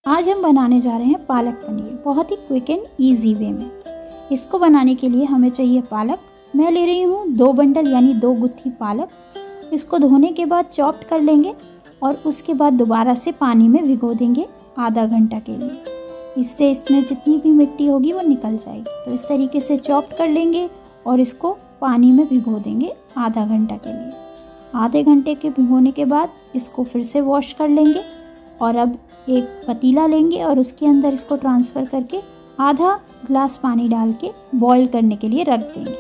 आज हम बनाने जा रहे हैं पालक पनीर, बहुत ही क्विक एंड इजी वे में। इसको बनाने के लिए हमें चाहिए पालक। मैं ले रही हूँ 2 बंडल यानी 2 गुत्थी पालक। इसको धोने के बाद चॉप्ड कर लेंगे और उसके बाद दोबारा से पानी में भिगो देंगे आधा घंटा के लिए। इससे इसमें जितनी भी मिट्टी होगी वो निकल जाएगी। तो इस तरीके से चॉप्ड कर लेंगे और इसको पानी में भिगो देंगे आधा घंटा के लिए। आधे घंटे के भिगोने के बाद इसको फिर से वॉश कर लेंगे और अब एक पतीला लेंगे और उसके अंदर इसको ट्रांसफ़र करके आधा ग्लास पानी डाल के बॉईल करने के लिए रख देंगे।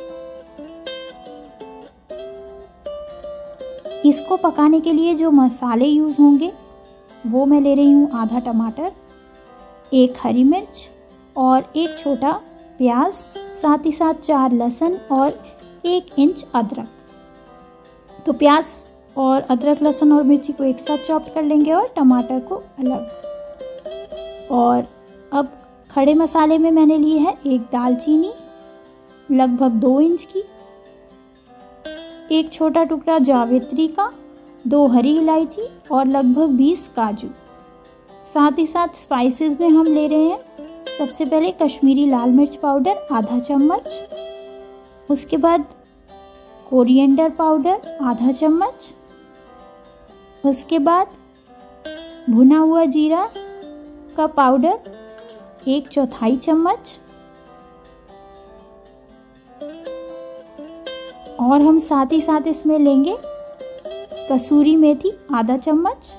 इसको पकाने के लिए जो मसाले यूज़ होंगे वो मैं ले रही हूँ आधा टमाटर, 1 हरी मिर्च और 1 छोटा प्याज, साथ ही साथ 4 लहसुन और 1 इंच अदरक। तो प्याज और अदरक, लहसुन और मिर्ची को एक साथ चॉप कर लेंगे और टमाटर को अलग। और अब खड़े मसाले में मैंने लिए है 1 दालचीनी लगभग 2 इंच की, 1 छोटा टुकड़ा जावित्री का, 2 हरी इलायची और लगभग 20 काजू। साथ ही साथ स्पाइसेस में हम ले रहे हैं सबसे पहले कश्मीरी लाल मिर्च पाउडर आधा चम्मच, उसके बाद कोरिएंडर पाउडर आधा चम्मच, उसके बाद भुना हुआ जीरा का पाउडर 1/4 चम्मच और हम साथ ही साथ इसमें लेंगे कसूरी मेथी आधा चम्मच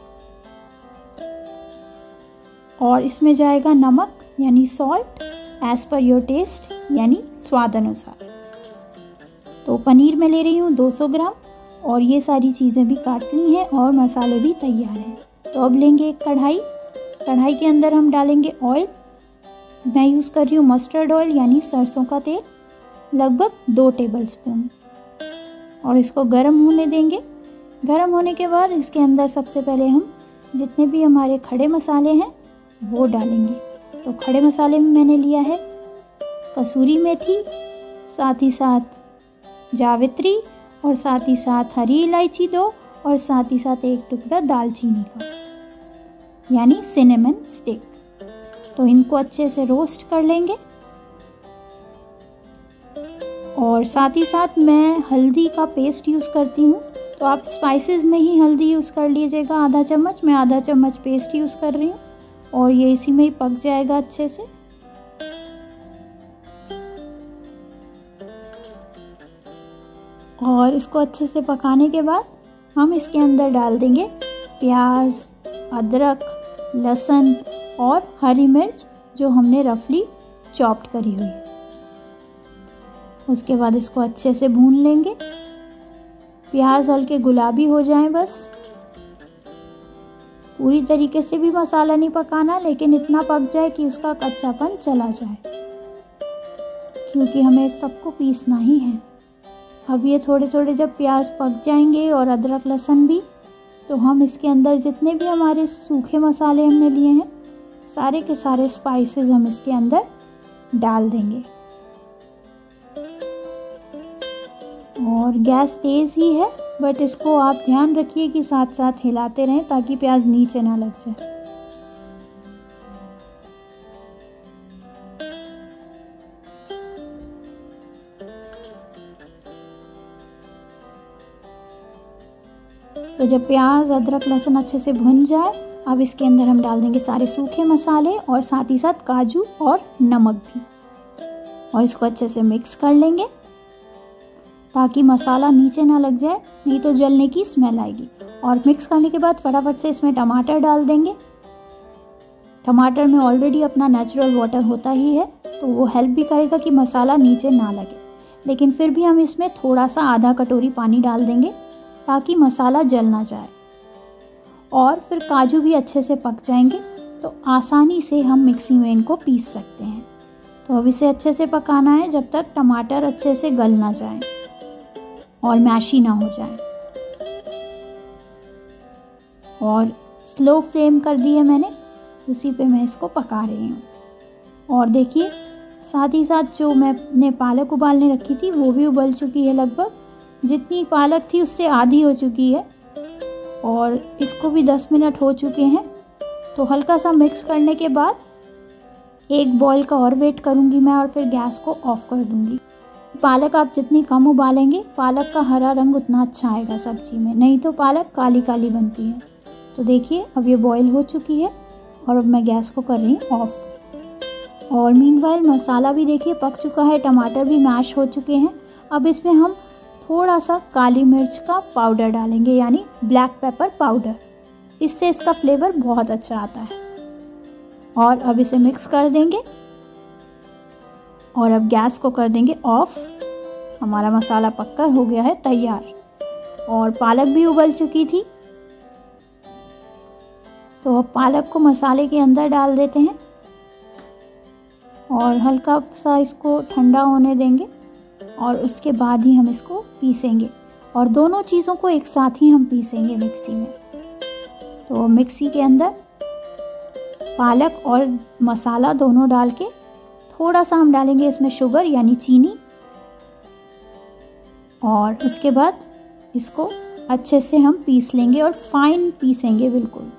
और इसमें जाएगा नमक यानी salt as per your taste यानी स्वाद अनुसार। तो पनीर मैं ले रही हूँ 200 ग्राम और ये सारी चीज़ें भी काट ली हैं और मसाले भी तैयार हैं। तो अब लेंगे एक कढ़ाई के अंदर हम डालेंगे ऑयल। मैं यूज़ कर रही हूँ मस्टर्ड ऑयल यानी सरसों का तेल, लगभग 2 टेबलस्पून, और इसको गर्म होने देंगे। गर्म होने के बाद इसके अंदर सबसे पहले हम जितने भी हमारे खड़े मसाले हैं वो डालेंगे। तो खड़े मसाले में मैंने लिया है कसूरी मेथी, साथ ही साथ जावित्री और साथ ही साथ हरी इलायची 2 और साथ ही साथ 1 टुकड़ा दालचीनी का यानी सिनेमन स्टिक। तो इनको अच्छे से रोस्ट कर लेंगे और साथ ही साथ मैं हल्दी का पेस्ट यूज़ करती हूँ। तो आप स्पाइसेस में ही हल्दी यूज़ कर लीजिएगा आधा चम्मच। मैं आधा चम्मच पेस्ट यूज़ कर रही हूँ और ये इसी में ही पक जाएगा अच्छे से। और इसको अच्छे से पकाने के बाद हम इसके अंदर डाल देंगे प्याज, अदरक, लहसुन और हरी मिर्च जो हमने रफली चॉप्ड करी हुई है। उसके बाद इसको अच्छे से भून लेंगे। प्याज हल्के गुलाबी हो जाएं बस। पूरी तरीके से भी मसाला नहीं पकाना, लेकिन इतना पक जाए कि उसका कच्चापन चला जाए, क्योंकि हमें सबको पीसना ही है। अब ये थोड़े थोड़े जब प्याज पक जाएंगे और अदरक लहसुन भी, तो हम इसके अंदर जितने भी हमारे सूखे मसाले हमने लिए हैं सारे के सारे स्पाइसेस हम इसके अंदर डाल देंगे। और गैस तेज़ ही है, बट इसको आप ध्यान रखिए कि साथ साथ हिलाते रहें ताकि प्याज नीचे ना लग जाए। तो जब प्याज, अदरक, लहसुन अच्छे से भुन जाए, अब इसके अंदर हम डाल देंगे सारे सूखे मसाले और साथ ही साथ काजू और नमक भी, और इसको अच्छे से मिक्स कर लेंगे ताकि मसाला नीचे ना लग जाए, नहीं तो जलने की स्मेल आएगी। और मिक्स करने के बाद फटाफट से इसमें टमाटर डाल देंगे। टमाटर में ऑलरेडी अपना नेचुरल वाटर होता ही है, तो वो हेल्प भी करेगा कि मसाला नीचे ना लगे। लेकिन फिर भी हम इसमें थोड़ा सा आधा कटोरी पानी डाल देंगे ताकि मसाला जल ना जाए। और फिर काजू भी अच्छे से पक जाएंगे तो आसानी से हम मिक्सी में इनको पीस सकते हैं। तो अब इसे अच्छे से पकाना है जब तक टमाटर अच्छे से गल ना जाए और मैशी ना हो जाए। और स्लो फ्लेम कर दी है मैंने, उसी पे मैं इसको पका रही हूँ। और देखिए साथ ही साथ जो मैंने पालक उबालने रखी थी वो भी उबल चुकी है। लगभग जितनी पालक थी उससे आधी हो चुकी है और इसको भी 10 मिनट हो चुके हैं। तो हल्का सा मिक्स करने के बाद एक बॉईल का और वेट करूँगी मैं और फिर गैस को ऑफ कर दूँगी। पालक आप जितनी कम उबालेंगे पालक का हरा रंग उतना अच्छा आएगा सब्जी में, नहीं तो पालक काली काली बनती है। तो देखिए अब ये बॉईल हो चुकी है और अब मैं गैस को कर रही हूँ ऑफ। और मीनवाइल मसाला भी देखिए पक चुका है, टमाटर भी मैश हो चुके हैं। अब इसमें हम थोड़ा सा काली मिर्च का पाउडर डालेंगे, यानी ब्लैक पेपर पाउडर। इससे इसका फ्लेवर बहुत अच्छा आता है। और अब इसे मिक्स कर देंगे और अब गैस को कर देंगे ऑफ। हमारा मसाला पककर हो गया है तैयार और पालक भी उबल चुकी थी। तो अब पालक को मसाले के अंदर डाल देते हैं और हल्का सा इसको ठंडा होने देंगे और उसके बाद ही हम इसको पीसेंगे। और दोनों चीज़ों को एक साथ ही हम पीसेंगे मिक्सी में। तो मिक्सी के अंदर पालक और मसाला दोनों डाल के थोड़ा सा हम डालेंगे इसमें शुगर यानी चीनी और उसके बाद इसको अच्छे से हम पीस लेंगे और फाइन पीसेंगे बिल्कुल,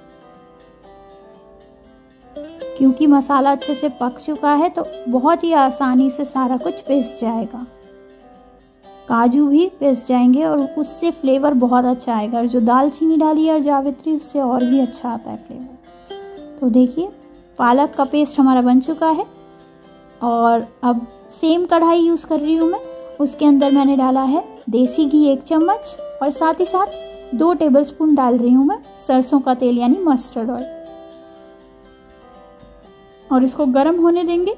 क्योंकि मसाला अच्छे से पक चुका है तो बहुत ही आसानी से सारा कुछ पिस जाएगा। काजू भी पिस जाएंगे और उससे फ्लेवर बहुत अच्छा आएगा। और जो दालचीनी डाली है और जावित्री उससे और भी अच्छा आता है फ्लेवर। तो देखिए पालक का पेस्ट हमारा बन चुका है और अब सेम कढ़ाई यूज़ कर रही हूँ मैं। उसके अंदर मैंने डाला है देसी घी 1 चम्मच और साथ ही साथ 2 टेबलस्पून डाल रही हूँ मैं सरसों का तेल यानी मस्टर्ड ऑयल। और इसको गर्म होने देंगे।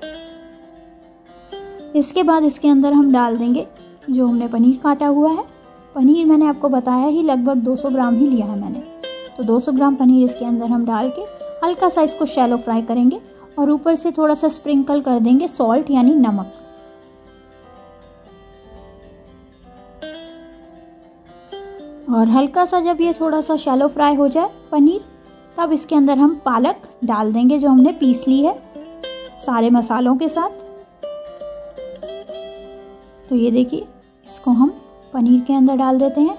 इसके बाद इसके अंदर हम डाल देंगे जो हमने पनीर काटा हुआ है। पनीर मैंने आपको बताया ही लगभग 200 ग्राम ही लिया है मैंने। तो 200 ग्राम पनीर इसके अंदर हम डाल के हल्का सा इसको शैलो फ्राई करेंगे और ऊपर से थोड़ा सा स्प्रिंकल कर देंगे सॉल्ट यानी नमक। और हल्का सा जब ये थोड़ा सा शैलो फ्राई हो जाए पनीर, तब इसके अंदर हम पालक डाल देंगे जो हमने पीस ली है सारे मसालों के साथ। तो ये देखिए इसको हम पनीर के अंदर डाल देते हैं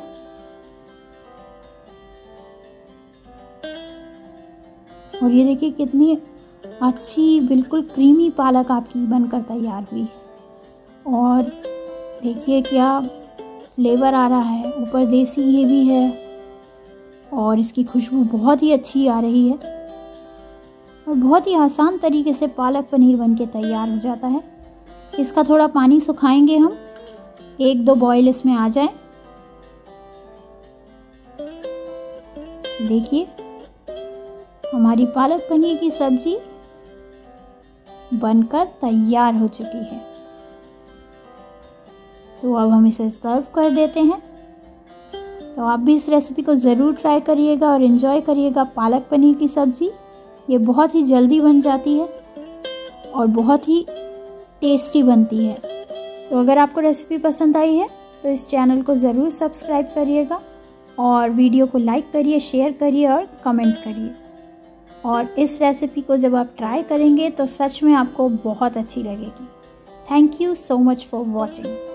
और ये देखिए कितनी अच्छी बिल्कुल क्रीमी पालक आपकी बनकर तैयार हुई है। और देखिए क्या फ्लेवर आ रहा है, ऊपर देसी घी भी है और इसकी खुशबू बहुत ही अच्छी आ रही है। और बहुत ही आसान तरीके से पालक पनीर बनके तैयार हो जाता है। इसका थोड़ा पानी सुखाएंगे हम, 1-2 बॉईल इसमें आ जाए। देखिए हमारी पालक पनीर की सब्जी बनकर तैयार हो चुकी है। तो अब हम इसे सर्व कर देते हैं। तो आप भी इस रेसिपी को ज़रूर ट्राई करिएगा और एंजॉय करिएगा पालक पनीर की सब्ज़ी। ये बहुत ही जल्दी बन जाती है और बहुत ही टेस्टी बनती है। तो अगर आपको रेसिपी पसंद आई है तो इस चैनल को ज़रूर सब्सक्राइब करिएगा और वीडियो को लाइक करिए, शेयर करिए और कमेंट करिए। और इस रेसिपी को जब आप ट्राई करेंगे तो सच में आपको बहुत अच्छी लगेगी। Thank you so much for watching.